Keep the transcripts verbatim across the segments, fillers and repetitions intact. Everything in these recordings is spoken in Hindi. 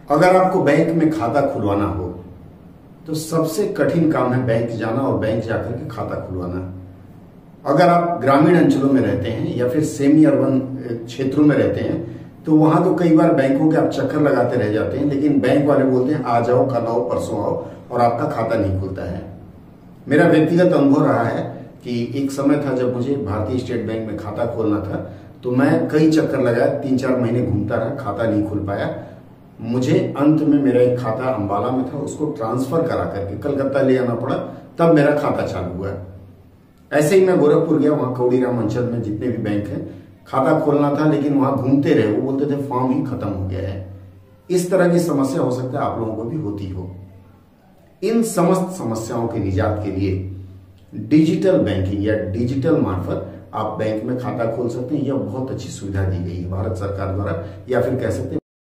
अगर आपको बैंक में खाता खुलवाना हो तो सबसे कठिन काम है बैंक जाना और बैंक जाकर के खाता खुलवाना। अगर आप ग्रामीण अंचलों में रहते हैं या फिर सेमी अर्बन क्षेत्रों में रहते हैं तो वहां तो कई बार बैंकों के आप चक्कर लगाते रह जाते हैं, लेकिन बैंक वाले बोलते हैं आ जाओ, कल आओ, परसों आओ, और आपका खाता नहीं खुलता है। मेरा व्यक्तिगत अनुभव रहा है कि एक समय था जब मुझे भारतीय स्टेट बैंक में खाता खोलना था, तो मैं कई चक्कर लगाया, तीन चार महीने घूमता रहा, खाता नहीं खुल पाया। मुझे अंत में मेरा एक खाता अंबाला में था, उसको ट्रांसफर करा करके कलकत्ता ले आना पड़ा, तब मेरा खाता चालू हुआ। ऐसे ही मैं गोरखपुर गया, वहां कौड़ीराम अंचल में जितने भी बैंक हैं खाता खोलना था, लेकिन वहां घूमते रहे, वो बोलते थे फॉर्म ही खत्म हो गया है। इस तरह की समस्या हो सकता है आप लोगों को भी होती हो। इन समस्त समस्याओं के निजात के लिए डिजिटल बैंकिंग या डिजिटल मार्फत आप बैंक में खाता खोल सकते हैं। यह बहुत अच्छी सुविधा दी गई है भारत सरकार द्वारा, या फिर कह सकते हैं।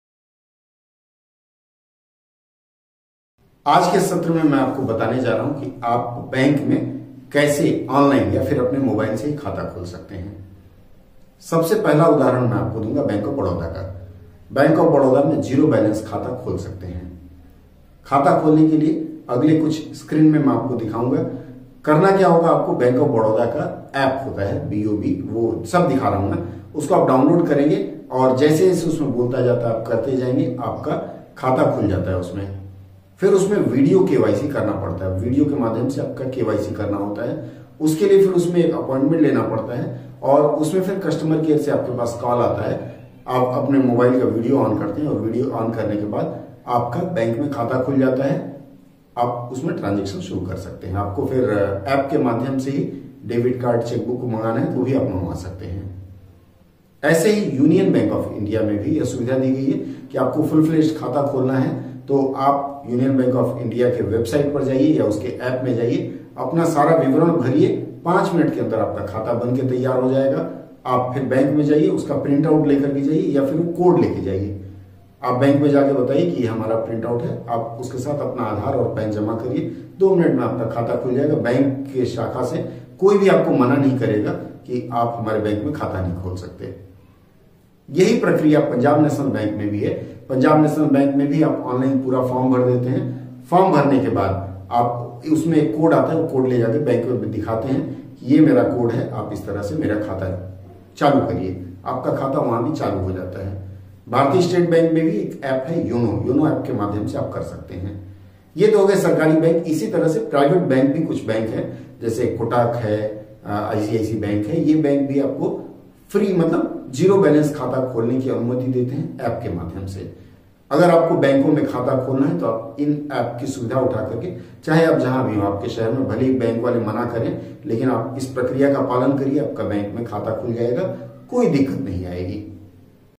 आज के सत्र में मैं आपको बताने जा रहा हूं कि आप बैंक में कैसे ऑनलाइन या फिर अपने मोबाइल से ही खाता खोल सकते हैं। सबसे पहला उदाहरण मैं आपको दूंगा बैंक ऑफ बड़ौदा का। बैंक ऑफ बड़ौदा में जीरो बैलेंस खाता खोल सकते हैं। खाता खोलने के लिए अगले कुछ स्क्रीन में मैं आपको दिखाऊंगा। करना क्या होगा, आपको बैंक ऑफ बड़ौदा का ऐप होता है बीओबी, वो सब दिखा रहा हूं मैं, उसको आप डाउनलोड करेंगे और जैसे जैसे उसमें बोलता जाता है आप करते जाएंगे, आपका खाता खुल जाता है उसमें। फिर उसमें वीडियो केवाईसी करना पड़ता है, वीडियो के माध्यम से आपका केवाईसी करना होता है। उसके लिए फिर उसमें एक अपॉइंटमेंट लेना पड़ता है और उसमें फिर कस्टमर केयर से आपके पास कॉल आता है। आप अपने मोबाइल का वीडियो ऑन करते हैं और वीडियो ऑन करने के बाद आपका बैंक में खाता खुल जाता है। आप उसमें ट्रांजेक्शन शुरू कर सकते हैं। आपको फिर ऐप के माध्यम से ही डेबिट कार्ड, चेकबुक मंगाना है तो भी आप मंगवा सकते हैं। ऐसे ही यूनियन बैंक ऑफ इंडिया में भी यह सुविधा दी गई है कि आपको फुल फ्लेज्ड खाता खोलना है तो आप यूनियन बैंक ऑफ इंडिया के वेबसाइट पर जाइए या उसके ऐप में जाइए, अपना सारा विवरण भरिए, पांच मिनट के अंदर आपका खाता बन के तैयार हो जाएगा। आप फिर बैंक में जाइए, उसका प्रिंट आउट लेकर के जाइए या फिर वो कोड लेके जाइए। आप बैंक में जाके बताइए कि ये हमारा प्रिंट आउट है, आप उसके साथ अपना आधार और पैन जमा करिए, दो मिनट में आपका खाता खुल जाएगा। बैंक के शाखा से कोई भी आपको मना नहीं करेगा कि आप हमारे बैंक में खाता नहीं खोल सकते। यही प्रक्रिया पंजाब नेशनल बैंक में भी है। पंजाब नेशनल बैंक में भी आप ऑनलाइन पूरा फॉर्म भर देते हैं। फॉर्म भरने के बाद आप उसमें एक कोड आता है, वो कोड ले जाके बैंक में दिखाते हैं कि ये मेरा कोड है, आप इस तरह से मेरा खाता चालू करिए। आपका खाता वहां भी चालू हो जाता है। भारतीय स्टेट बैंक में भी एक ऐप है योनो, योनो ऐप के माध्यम से आप कर सकते हैं। ये तो हो गए सरकारी बैंक। इसी तरह से प्राइवेट बैंक भी कुछ बैंक है, जैसे कोटक है, आईसीआईसी बैंक है। ये बैंक भी आपको फ्री मतलब जीरो बैलेंस खाता खोलने की अनुमति देते हैं ऐप के माध्यम से। अगर आपको बैंकों में खाता खोलना है तो आप इन ऐप की सुविधा उठा करके, चाहे आप जहां भी हो आपके शहर में, भले ही बैंक वाले मना करें, लेकिन आप इस प्रक्रिया का पालन करिए, आपका बैंक में खाता खुल जाएगा, कोई दिक्कत नहीं आएगी।